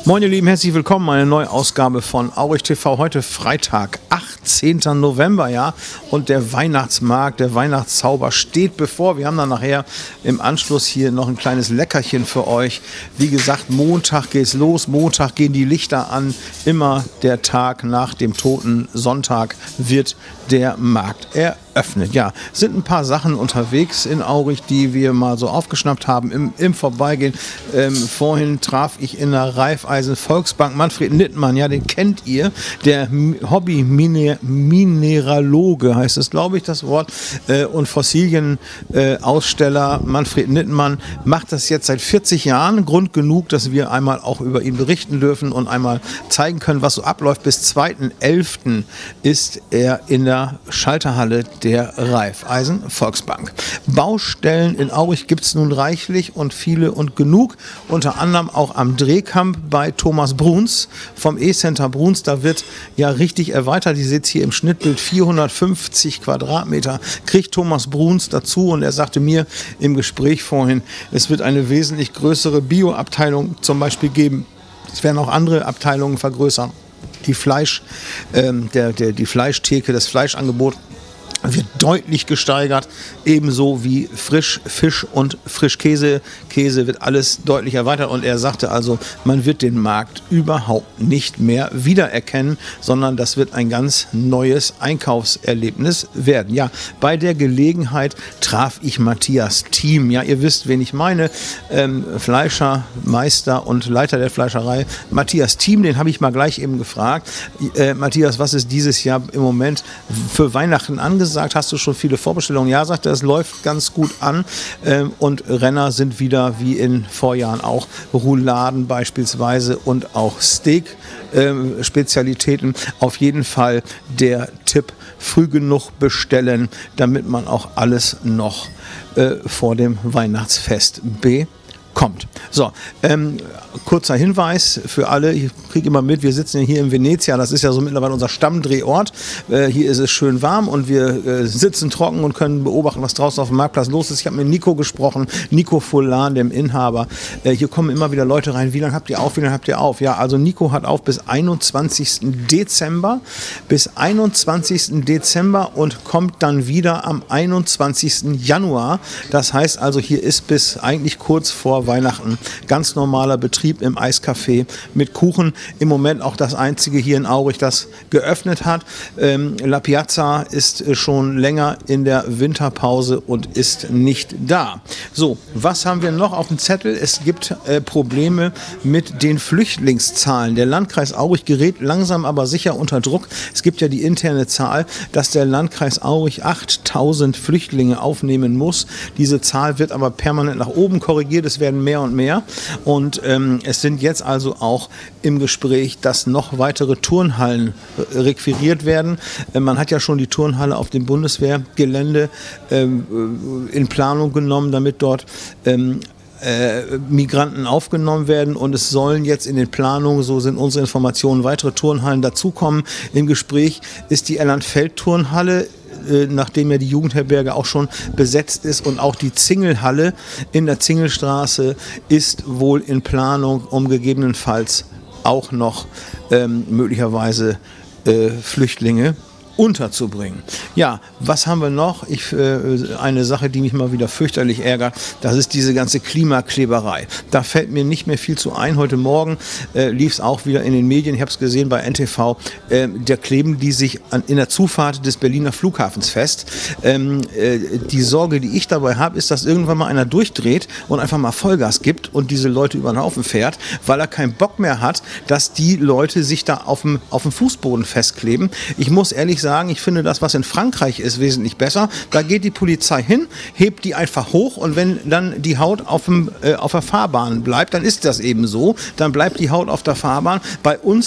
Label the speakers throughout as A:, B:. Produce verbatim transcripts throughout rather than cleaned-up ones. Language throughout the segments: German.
A: Moin ihr Lieben, herzlich willkommen, eine neue Ausgabe von Aurich T V. Heute Freitag, achtzehnten November, ja, und der Weihnachtsmarkt, der Weihnachtszauber steht bevor. Wir haben dann nachher im Anschluss hier noch ein kleines Leckerchen für euch. Wie gesagt, Montag geht's los, Montag gehen die Lichter an. Immer der Tag nach dem Toten Sonntag wird der Markt eröffnet. Ja, sind ein paar Sachen unterwegs in Aurich, die wir mal so aufgeschnappt haben im, im Vorbeigehen. Ähm, vorhin traf ich in der Raiffeisen Volksbank Manfred Nittmann, ja, den kennt ihr, der Hobby-Mineraloge heißt es, glaube ich, das Wort, äh, und Fossilienaussteller äh, Manfred Nittmann macht das jetzt seit vierzig Jahren, Grund genug, dass wir einmal auch über ihn berichten dürfen und einmal zeigen können, was so abläuft. Bis zweiten elften ist er in der Schalterhalle der Raiffeisen Volksbank. Baustellen in Aurich gibt es nun reichlich und viele und genug, unter anderem auch am Drehkamp bei Thomas Bruns vom E-Center Bruns. Da wird ja richtig erweitert. Ihr seht hier im Schnittbild vierhundertfünfzig Quadratmeter kriegt Thomas Bruns dazu, und er sagte mir im Gespräch vorhin, es wird eine wesentlich größere Bio-Abteilung zum Beispiel geben. Es werden auch andere Abteilungen vergrößern. Die Fleisch, ähm, der, der, die Fleischtheke, das Fleischangebot wird deutlich gesteigert, ebenso wie Frischfisch und Frischkäse. Käse wird alles deutlich erweitert, und er sagte also, man wird den Markt überhaupt nicht mehr wiedererkennen, sondern das wird ein ganz neues Einkaufserlebnis werden. Ja, bei der Gelegenheit traf ich Matthias Thiem. Ja, ihr wisst, wen ich meine, ähm, Fleischer, Meister und Leiter der Fleischerei. Matthias Thiem, den habe ich mal gleich eben gefragt. Äh, Matthias, was ist dieses Jahr im Moment für Weihnachten angesagt? Hast du schon viele Vorbestellungen? Ja, sagt er, es läuft ganz gut an, ähm, und Renner sind wieder wie in Vorjahren auch, Rouladen beispielsweise und auch Steak-Spezialitäten. Ähm, Auf jeden Fall der Tipp, früh genug bestellen, damit man auch alles noch äh, vor dem Weihnachtsfest bekommt. Kommt. So, ähm, kurzer Hinweis für alle, ich kriege immer mit, wir sitzen hier in Venezia, das ist ja so mittlerweile unser Stammdrehort. Äh, hier ist es schön warm und wir äh, sitzen trocken und können beobachten, was draußen auf dem Marktplatz los ist. Ich habe mit Nico gesprochen, Nico Fullan, dem Inhaber. Äh, hier kommen immer wieder Leute rein, wie lange habt ihr auf, wie lange habt ihr auf? Ja, also Nico hat auf bis einundzwanzigsten Dezember, bis einundzwanzigsten Dezember und kommt dann wieder am einundzwanzigsten Januar. Das heißt also, hier ist bis eigentlich kurz vor Weihnachten ganz normaler Betrieb im Eiscafé mit Kuchen. Im Moment auch das einzige hier in Aurich, das geöffnet hat. Ähm, La Piazza ist schon länger in der Winterpause und ist nicht da. So, was haben wir noch auf dem Zettel? Es gibt äh, Probleme mit den Flüchtlingszahlen. Der Landkreis Aurich gerät langsam aber sicher unter Druck. Es gibt ja die interne Zahl, dass der Landkreis Aurich achttausend Flüchtlinge aufnehmen muss. Diese Zahl wird aber permanent nach oben korrigiert. Es werden mehr und mehr, und ähm, es sind jetzt also auch im Gespräch, dass noch weitere Turnhallen äh, requiriert werden. Äh, man hat ja schon die Turnhalle auf dem Bundeswehrgelände ähm, in Planung genommen, damit dort ähm, Äh, Migranten aufgenommen werden, und es sollen jetzt in den Planungen, so sind unsere Informationen, weitere Turnhallen dazukommen. Im Gespräch ist die Ellandfeld-Turnhalle, äh, nachdem ja die Jugendherberge auch schon besetzt ist, und auch die Zingelhalle in der Zingelstraße ist wohl in Planung, um gegebenenfalls auch noch ähm, möglicherweise äh, Flüchtlinge unterzubringen. Ja, was haben wir noch? Ich, äh, eine Sache, die mich mal wieder fürchterlich ärgert, das ist diese ganze Klimakleberei. Da fällt mir nicht mehr viel zu ein. Heute Morgen äh, lief es auch wieder in den Medien, ich habe es gesehen bei N T V, äh, da kleben die sich an, in der Zufahrt des Berliner Flughafens fest. Ähm, äh, die Sorge, die ich dabei habe, ist, dass irgendwann mal einer durchdreht und einfach mal Vollgas gibt und diese Leute über den Haufen fährt, weil er keinen Bock mehr hat, dass die Leute sich da auf dem, auf dem Fußboden festkleben. Ich muss ehrlich sagen, sagen, ich finde das, was in Frankreich ist, wesentlich besser. Da geht die Polizei hin, hebt die einfach hoch, und wenn dann die Haut auf, dem, äh, auf der Fahrbahn bleibt, dann ist das eben so. Dann bleibt die Haut auf der Fahrbahn. Bei uns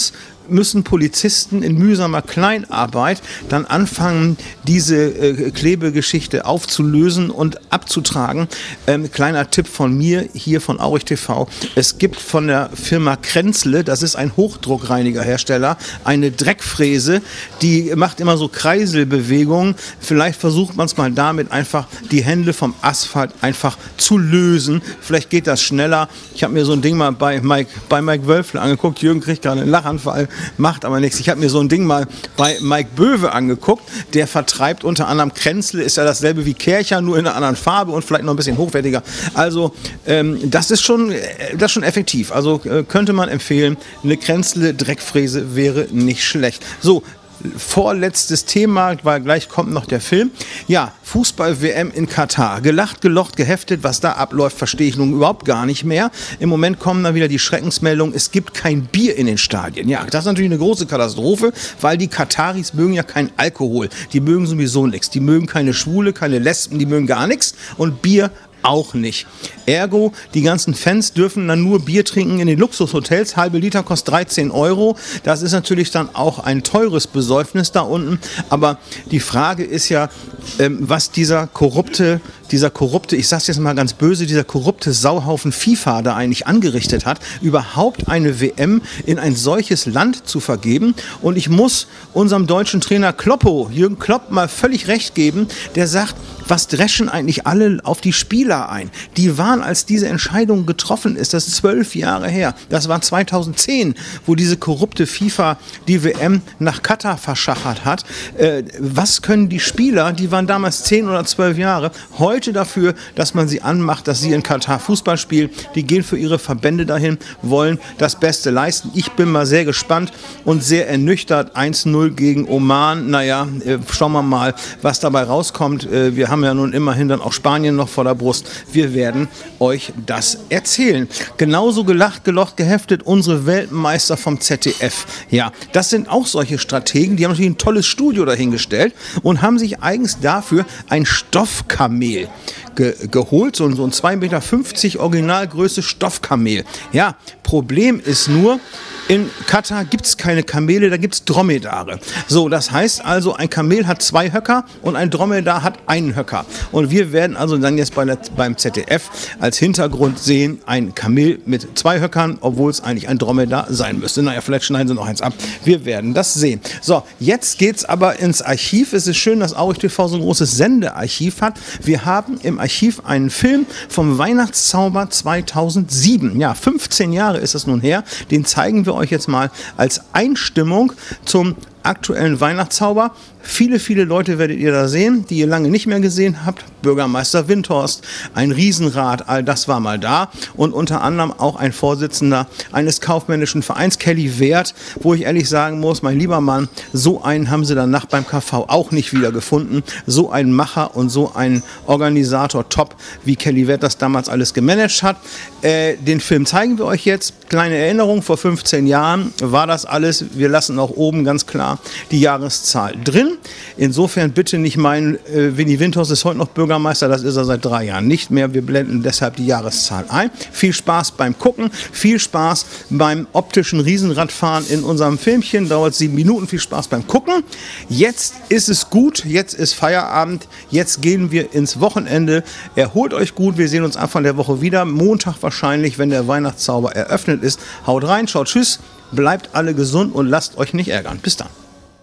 A: müssen Polizisten in mühsamer Kleinarbeit dann anfangen, diese äh, Klebegeschichte aufzulösen und abzutragen. Ähm, kleiner Tipp von mir, hier von Aurich T V. Es gibt von der Firma Krenzle, das ist ein Hochdruckreinigerhersteller, eine Dreckfräse, die macht immer so Kreiselbewegungen. Vielleicht versucht man es mal damit, einfach die Hände vom Asphalt einfach zu lösen. Vielleicht geht das schneller. Ich habe mir so ein Ding mal bei Mike, bei Mike Wölfle angeguckt. Jürgen kriegt gerade einen Lachanfall, macht aber nichts. Ich habe mir so ein Ding mal bei Mike Böwe angeguckt. Der vertreibt unter anderem Krenzle, ist ja dasselbe wie Kärcher, nur in einer anderen Farbe und vielleicht noch ein bisschen hochwertiger. Also ähm, das ist schon, das ist schon effektiv. Also äh, könnte man empfehlen, eine Krenzle Dreckfräse wäre nicht schlecht. So, vorletztes Thema, weil gleich kommt noch der Film. Ja, Fußball-W M in Katar. Gelacht, gelocht, geheftet, was da abläuft, verstehe ich nun überhaupt gar nicht mehr. Im Moment kommen dann wieder die Schreckensmeldungen, es gibt kein Bier in den Stadien. Ja, das ist natürlich eine große Katastrophe, weil die Kataris mögen ja keinen Alkohol. Die mögen sowieso nichts. Die mögen keine Schwule, keine Lesben, die mögen gar nichts. Und Bier auch nicht. Ergo, die ganzen Fans dürfen dann nur Bier trinken in den Luxushotels. Halbe Liter kostet dreizehn Euro. Das ist natürlich dann auch ein teures Besäufnis da unten. Aber die Frage ist ja, ähm, was dieser korrupte, dieser korrupte, ich sag's jetzt mal ganz böse, dieser korrupte Sauhaufen FIFA da eigentlich angerichtet hat, überhaupt eine W M in ein solches Land zu vergeben. Und ich muss unserem deutschen Trainer Kloppo, Jürgen Klopp, mal völlig recht geben, der sagt, was dreschen eigentlich alle auf die Spieler ein? Die waren, als diese Entscheidung getroffen ist, das ist zwölf Jahre her, das war zweitausendzehn, wo diese korrupte FIFA die W M nach Katar verschachert hat. Äh, was können die Spieler, die waren damals zehn oder zwölf Jahre, heute dafür, dass man sie anmacht, dass sie in Katar Fußball spielen? Die gehen für ihre Verbände dahin, wollen das Beste leisten. Ich bin mal sehr gespannt und sehr ernüchtert. eins null gegen Oman. Naja, äh, schauen wir mal, was dabei rauskommt. Äh, wir haben ja nun immerhin dann auch Spanien noch vor der Brust. Wir werden euch das erzählen. Genauso gelacht, gelocht, geheftet unsere Weltmeister vom Z D F. Ja, das sind auch solche Strategen, die haben natürlich ein tolles Studio dahingestellt und haben sich eigens dafür ein Stoffkamel ge geholt, so, so ein zwei Meter fünfzig Originalgröße Stoffkamel. Ja, Problem ist nur, in Katar gibt es keine Kamele, da gibt es Dromedare. So, das heißt also, ein Kamel hat zwei Höcker und ein Dromedar hat einen Höcker. Und wir werden also dann jetzt bei der, beim Z D F als Hintergrund sehen, ein Kamel mit zwei Höckern, obwohl es eigentlich ein Dromedar sein müsste. Naja, vielleicht schneiden sie noch eins ab. Wir werden das sehen. So, jetzt geht's aber ins Archiv. Es ist schön, dass Aurich T V so ein großes Sendearchiv hat. Wir haben im Archiv einen Film vom Weihnachtszauber zweitausendsieben. Ja, fünfzehn Jahre ist das nun her. Den zeigen wir euch jetzt mal als Einstimmung zum aktuellen Weihnachtszauber. Viele, viele Leute werdet ihr da sehen, die ihr lange nicht mehr gesehen habt. Bürgermeister Windhorst, ein Riesenrad, all das war mal da. Und unter anderem auch ein Vorsitzender eines kaufmännischen Vereins, Kelly Wert, wo ich ehrlich sagen muss, mein lieber Mann, so einen haben sie danach beim K V auch nicht wieder gefunden. So ein Macher und so ein Organisator top, wie Kelly Wert das damals alles gemanagt hat. Äh, den Film zeigen wir euch jetzt. Kleine Erinnerung, vor fünfzehn Jahren war das alles. Wir lassen auch oben ganz klar die Jahreszahl drin. Insofern bitte nicht meinen, äh, Winnie Windhorst ist heute noch Bürgermeister, das ist er seit drei Jahren nicht mehr. Wir blenden deshalb die Jahreszahl ein. Viel Spaß beim Gucken, viel Spaß beim optischen Riesenradfahren in unserem Filmchen. Dauert sieben Minuten, viel Spaß beim Gucken. Jetzt ist es gut, jetzt ist Feierabend, jetzt gehen wir ins Wochenende. Erholt euch gut, wir sehen uns Anfang der Woche wieder. Montag wahrscheinlich, wenn der Weihnachtszauber eröffnet ist. Haut rein, schaut tschüss, bleibt alle gesund und lasst euch nicht ärgern. Bis dann.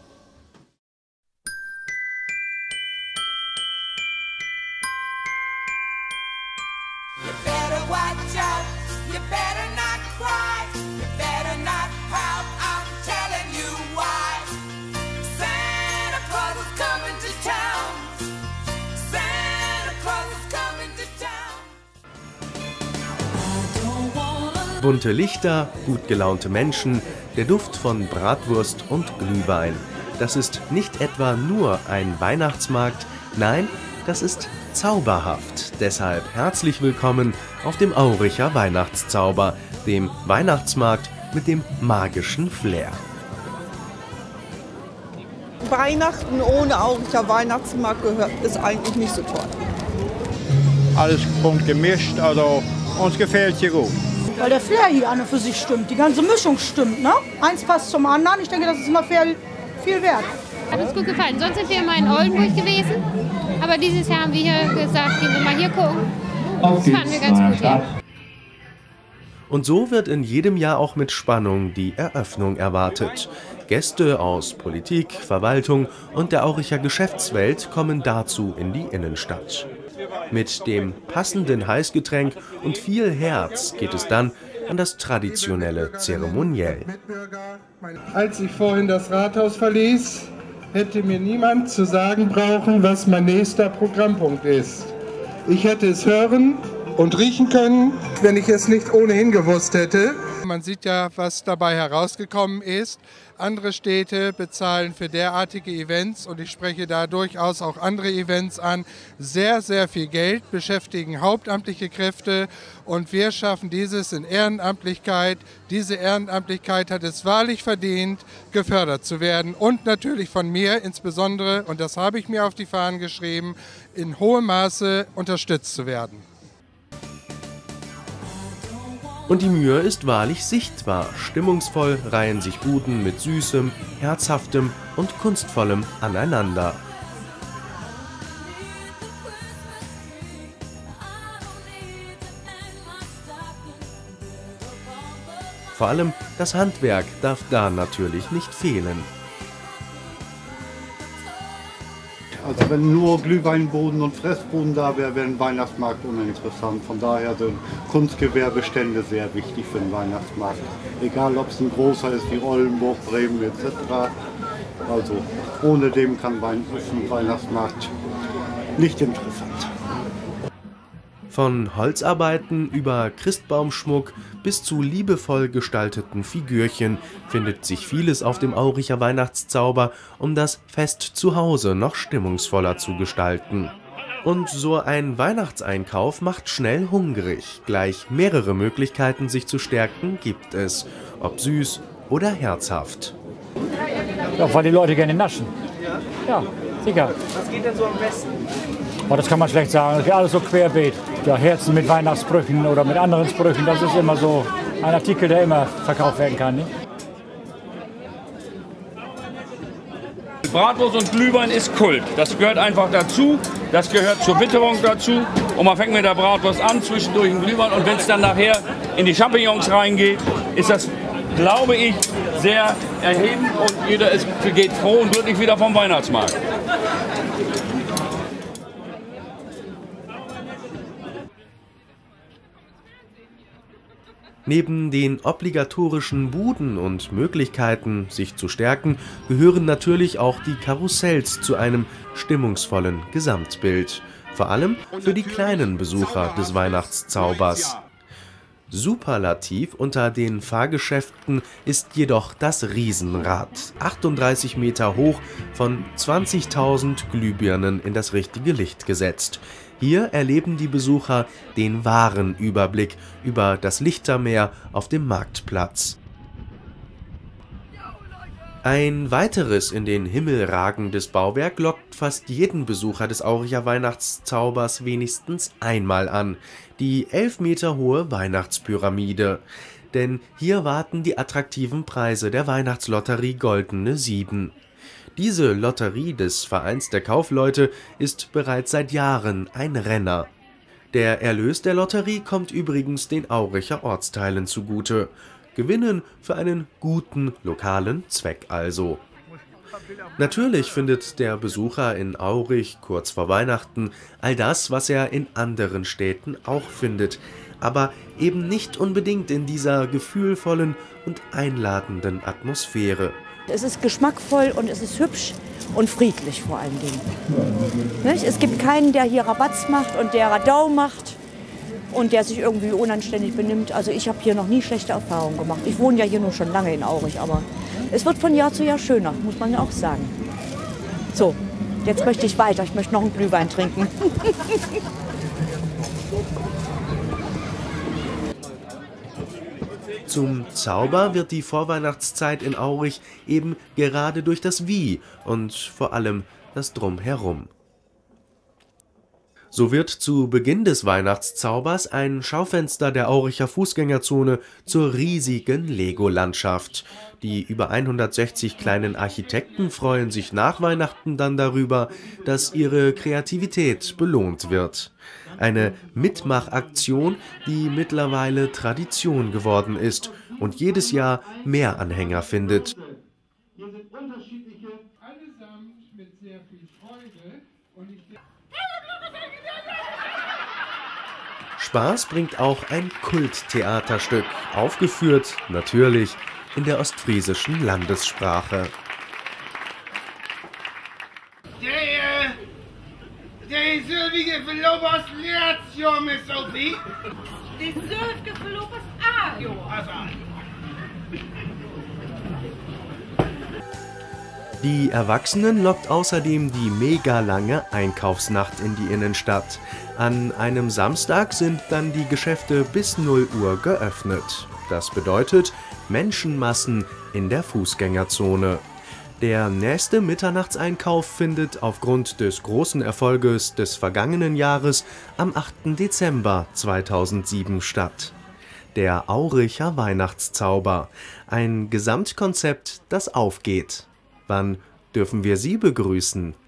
B: Bunte Lichter, gut gelaunte Menschen, der Duft von Bratwurst und Glühwein. Das ist nicht etwa nur ein Weihnachtsmarkt, nein, das ist zauberhaft. Deshalb herzlich willkommen auf dem Auricher Weihnachtszauber, dem Weihnachtsmarkt mit dem magischen Flair.
C: Weihnachten ohne Auricher Weihnachtsmarkt gehört, ist eigentlich nicht so toll.
D: Alles bunt gemischt, also uns gefällt hier gut. weil der Flair hier an und für sich stimmt. Die ganze Mischung stimmt, ne? Eins passt zum anderen. Ich denke, das ist immer viel, viel wert.
E: Hat uns gut gefallen. Sonst sind wir immer in Oldenburg gewesen. Aber dieses Jahr haben wir hier gesagt, gehen wir mal hier gucken. Das fanden wir ganz gut hier.
B: Und so wird in jedem Jahr auch mit Spannung die Eröffnung erwartet. Gäste aus Politik, Verwaltung und der Auricher Geschäftswelt kommen dazu in die Innenstadt. Mit dem passenden Heißgetränk und viel Herz geht es dann an das traditionelle Zeremoniell.
F: Als ich vorhin das Rathaus verließ, hätte mir niemand zu sagen brauchen, was mein nächster Programmpunkt ist. Ich hätte es hören und riechen können, wenn ich es nicht ohnehin gewusst hätte. Man sieht ja, was dabei herausgekommen ist. Andere Städte bezahlen für derartige Events, und ich spreche da durchaus auch andere Events an, sehr, sehr viel Geld, beschäftigen hauptamtliche Kräfte, und wir schaffen dieses in Ehrenamtlichkeit. Diese Ehrenamtlichkeit hat es wahrlich verdient, gefördert zu werden und natürlich von mir insbesondere, und das habe ich mir auf die Fahnen geschrieben, in hohem Maße unterstützt zu werden.
B: Und die Mühe ist wahrlich sichtbar. Stimmungsvoll reihen sich Buden mit Süßem, Herzhaftem und Kunstvollem aneinander. Vor allem das Handwerk darf da natürlich nicht fehlen.
G: Also wenn nur Glühweinboden und Fressboden da wäre, wäre ein Weihnachtsmarkt uninteressant. Von daher sind Kunstgewerbestände sehr wichtig für den Weihnachtsmarkt. Egal ob es ein großer ist wie Oldenburg, Bremen et cetera. Also ohne dem kann ein Weihnachtsmarkt nicht interessant.
B: Von Holzarbeiten über Christbaumschmuck bis zu liebevoll gestalteten Figürchen findet sich vieles auf dem Auricher Weihnachtszauber, um das Fest zu Hause noch stimmungsvoller zu gestalten. Und so ein Weihnachtseinkauf macht schnell hungrig. Gleich mehrere Möglichkeiten, sich zu stärken, gibt es, ob süß oder herzhaft.
H: Ja, weil die Leute gerne naschen. Ja, sicher.
I: Was geht denn so am besten?
H: Oh, das kann man schlecht sagen. Das ist alles so querbeet. Ja, Herzen mit Weihnachtssprüchen oder mit anderen Sprüchen, das ist immer so ein Artikel, der immer verkauft werden kann. Ne?
J: Bratwurst und Glühwein ist Kult. Das gehört einfach dazu. Das gehört zur Witterung dazu. Und man fängt mit der Bratwurst an, zwischendurch ein Glühwein. Und wenn es dann nachher in die Champignons reingeht, ist das, glaube ich, sehr erhebend. Und jeder ist, geht froh und glücklich wieder vom Weihnachtsmarkt.
B: Neben den obligatorischen Buden und Möglichkeiten, sich zu stärken, gehören natürlich auch die Karussells zu einem stimmungsvollen Gesamtbild. Vor allem für die kleinen Besucher des Weihnachtszaubers. Superlativ unter den Fahrgeschäften ist jedoch das Riesenrad. achtunddreißig Meter hoch, von zwanzigtausend Glühbirnen in das richtige Licht gesetzt. Hier erleben die Besucher den wahren Überblick über das Lichtermeer auf dem Marktplatz. Ein weiteres in den Himmel ragendes Bauwerk lockt fast jeden Besucher des Auricher Weihnachtszaubers wenigstens einmal an: die elf Meter hohe Weihnachtspyramide. Denn hier warten die attraktiven Preise der Weihnachtslotterie Goldene Sieben. Diese Lotterie des Vereins der Kaufleute ist bereits seit Jahren ein Renner. Der Erlös der Lotterie kommt übrigens den Auricher Ortsteilen zugute. Gewinnen für einen guten lokalen Zweck also. Natürlich findet der Besucher in Aurich kurz vor Weihnachten all das, was er in anderen Städten auch findet, aber eben nicht unbedingt in dieser gefühlvollen und einladenden Atmosphäre.
K: Es ist geschmackvoll und es ist hübsch und friedlich vor allen Dingen. Nicht? Es gibt keinen, der hier Rabatz macht und der Radau macht und der sich irgendwie unanständig benimmt. Also ich habe hier noch nie schlechte Erfahrungen gemacht. Ich wohne ja hier nur schon lange in Aurich, aber es wird von Jahr zu Jahr schöner, muss man ja auch sagen. So, jetzt möchte ich weiter. Ich möchte noch einen Glühwein trinken.
B: Zum Zauber wird die Vorweihnachtszeit in Aurich eben gerade durch das Wie und vor allem das Drumherum. So wird zu Beginn des Weihnachtszaubers ein Schaufenster der Auricher Fußgängerzone zur riesigen Lego-Landschaft. Die über hundertsechzig kleinen Architekten freuen sich nach Weihnachten dann darüber, dass ihre Kreativität belohnt wird. Eine Mitmachaktion, die mittlerweile Tradition geworden ist und jedes Jahr mehr Anhänger findet.
F: Hier sind unterschiedliche, allesamt mit sehr viel Freude. Und ich
B: Spaß bringt auch ein Kulttheaterstück, aufgeführt, natürlich, in der ostfriesischen Landessprache.
I: Der, der sylvige Verlobers Lerzio, Miss Sophie.
L: Der sylvige Verlobers Ajo.
B: Die Erwachsenen lockt außerdem die mega lange Einkaufsnacht in die Innenstadt. An einem Samstag sind dann die Geschäfte bis null Uhr geöffnet. Das bedeutet Menschenmassen in der Fußgängerzone. Der nächste Mitternachtseinkauf findet aufgrund des großen Erfolges des vergangenen Jahres am achten Dezember zweitausendsieben statt. Der Auricher Weihnachtszauber, ein Gesamtkonzept, das aufgeht. Wann dürfen wir Sie begrüßen?